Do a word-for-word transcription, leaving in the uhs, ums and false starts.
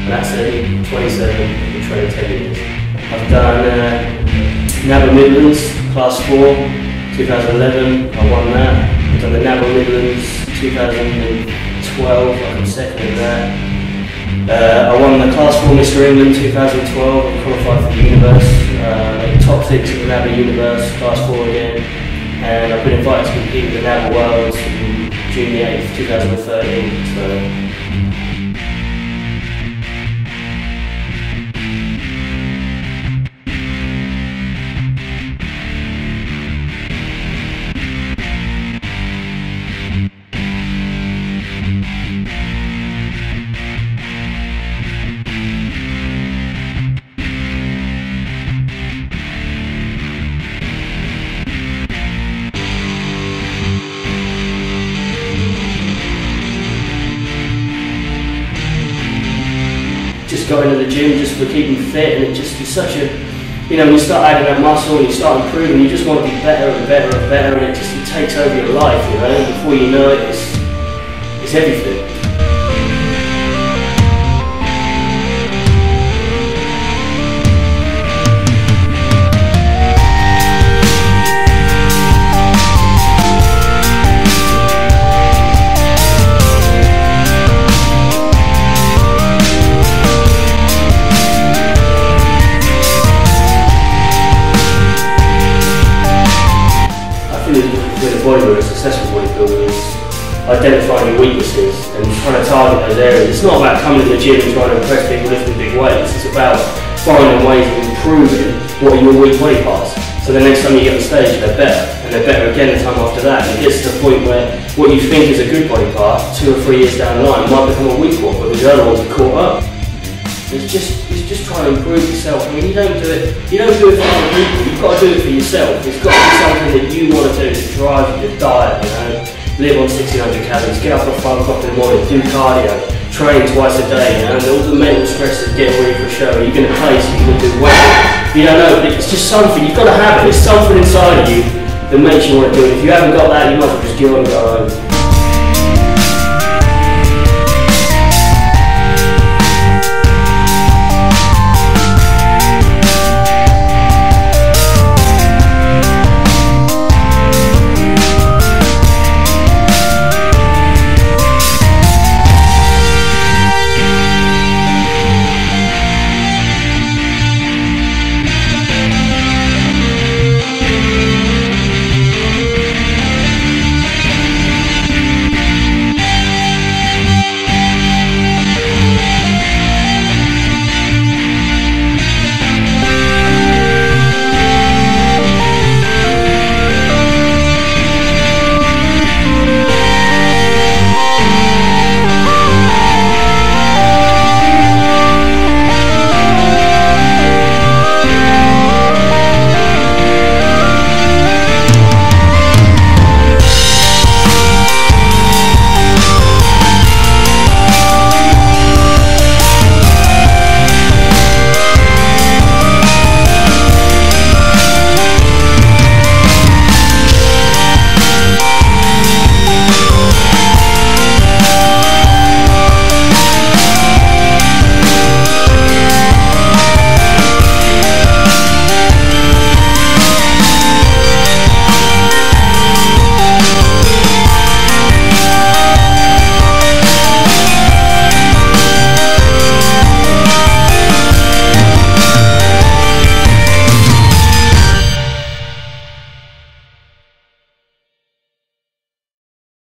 and that's at twenty-seven, I've been training ten years. I've done uh, Nabber Midlands, Class four, two thousand eleven, I won that. I've done the Nabber Midlands, two thousand twelve, I got second in that. Uh, I won the Class four Mister England two thousand twelve, I qualified for the Universe, uh, top six at the Nabber Universe, Class four again, and I've been invited to compete with the Nabber Worlds in June the eighth, two thousand thirteen. So. Just got into the gym just for keeping fit, and it just is such a, you know, when you start adding that muscle and you start improving, you just want to be better and better and better, and it just it takes over your life, you know, and before you know it, it's, it's everything. With a bodybuilder, a successful bodybuilder, is identifying your weaknesses and trying to target those areas. It's not about coming to the gym and trying to impress people lifting big weights. It's about finding ways of improving what are your weak body parts. So the next time you get on stage, they're better, and they're better again the time after that. And it gets to the point where what you think is a good body part, two or three years down the line, might become a weak one, because the other ones are caught up. It's just, it's just trying to improve yourself. I mean, you don't do it, you don't do it for other people, you've got to do it for yourself. It's got to be something that you want to do to drive your diet, you know. Live on sixteen hundred calories, get up at five o'clock in the morning, do cardio, train twice a day, you know, and all the mental stress of getting ready for a show. You're going to place, you're going to do well. You don't know, but it's just something, you've got to have it. There's something inside of you that makes you want to do it. If you haven't got that, you might as well just give up and go home.